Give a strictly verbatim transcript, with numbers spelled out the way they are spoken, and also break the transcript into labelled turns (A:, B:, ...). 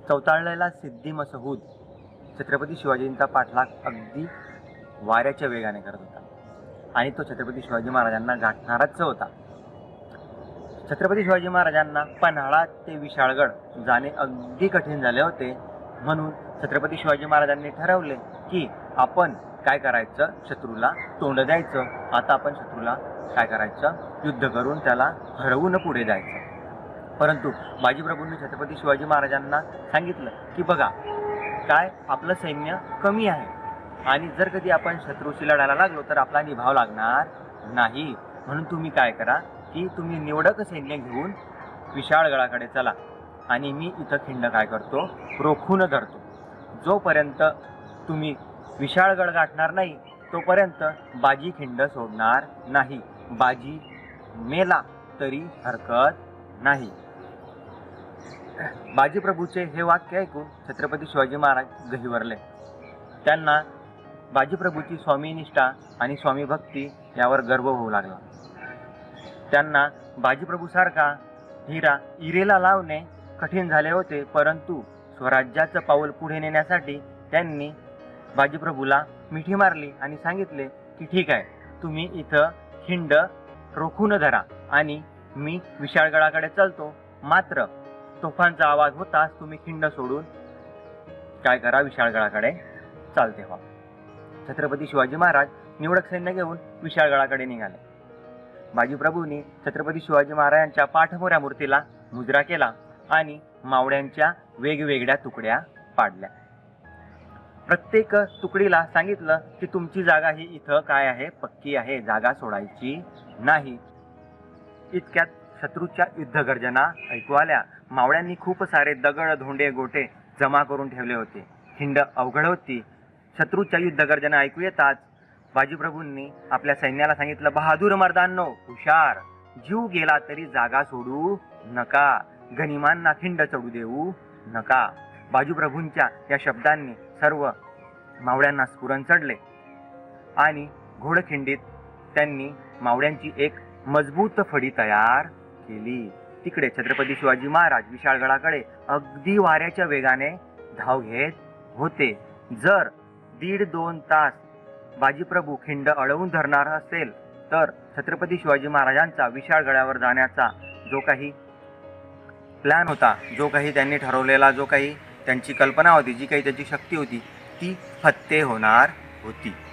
A: चौताळलेला सिद्धी मसहूद छत्रपती शिवाजींचा पाठलाग अगदी वाऱ्याच्या वेगाने करत होता आणि तो छत्रपती शिवाजी महाराजांना गाठणाराच होता. छत्रपती शिवाजी महाराजांना पन्हाळा ते विशाळगड जाणे अगदी कठीण झाले होते. म्हणून छत्रपती शिवाजी महाराजांनी ठरवले की आपण काय करायचं, शत्रूला तोंड द्यायचं. आता आपण शत्रूला काय करायचं, युद्ध करून त्याला हरवून पुढे जायचं. परंतु बाजीप्रभूंनी छत्रपती शिवाजी महाराजांना सांगितलं की बघा, काय आपलं सैन्य कमी आहे आणि जर कधी आपण शत्रूशी लढायला लागलो तर आपला निभाव लागणार नाही. म्हणून तुम्ही काय करा की तुम्ही निवडक सैन्य घेऊन विशाळगडाकडे चला आणि मी इथं खिंड काय करतो, रोखून धरतो. जोपर्यंत तुम्ही विशाळगड गाठणार नाही तोपर्यंत बाजी खिंड सोडणार नाही. बाजी मेला तरी हरकत नाही. बाजीप्रभूचे हे वाक्य ऐकून छत्रपती शिवाजी महाराज गहिवरले. त्यांना बाजीप्रभूची स्वामीनिष्ठा आणि स्वामी भक्ती यावर गर्व होऊ लागला. त्यांना बाजीप्रभूसारखा हिरा इरेला लावणे कठीण झाले होते. परंतु स्वराज्याचं पाऊल पुढे नेण्यासाठी त्यांनी बाजीप्रभूला मिठी मारली आणि सांगितले की ठीक आहे, तुम्ही इथं खिंड रोखून धरा आणि मी विशाळगडाकडे चालतो. मात्र तोफांचा आवाज होताच तुम्ही खिंड सोडून काय करा, विशाळगडाकडे चालते व्हा. छत्रपती शिवाजी महाराज निवडक सैन्य घेऊन विशाळगडाकडे निघाले. बाजीप्रभूंनी छत्रपती शिवाजी महाराजांच्या पाठमोऱ्या मूर्तीला मुजरा केला आणि मावळ्यांच्या वेगवेगळ्या तुकड्या पाडल्या. प्रत्येक तुकडीला सांगितलं की तुमची जागा ही इथं काय आहे, पक्की आहे, जागा सोडायची नाही. इतक्यात शत्रूच्या युद्ध गर्जना ऐकू आल्या. मावळ्यांनी खूप सारे दगड, धोंडे, गोटे जमा करून ठेवले होते. खिंड अवघड होती. शत्रूच्या युद्ध गर्जना ऐकू येताच बाजीप्रभूंनी आपल्या सैन्याला सांगितलं, बहादूर मर्दांनो, हुशार, जीव गेला तरी जागा सोडू नका, गनिमांना खिंड चढू देऊ नका. बाजीप्रभूंच्या या शब्दांनी सर्व मावळ्यांना स्फुरण चढले आणि घोडखिंडीत त्यांनी मावळ्यांची एक मजबूत फडी तयार केली. तिकडे छत्रपती शिवाजी महाराज विशाळगडाकडे अगदी वाऱ्याच्या वेगाने धाव घेत होते. जर दीड दोन तास बाजीप्रभू खिंड अडवून धरणार असेल तर छत्रपती शिवाजी महाराजांचा विशाळगडावर जाण्याचा जो काही प्लॅन होता, जो काही त्यांनी ठरवलेला, जो काही त्यांची कल्पना होती, जी काही त्याची शक्ती होती, ती फत्ते होणार होती.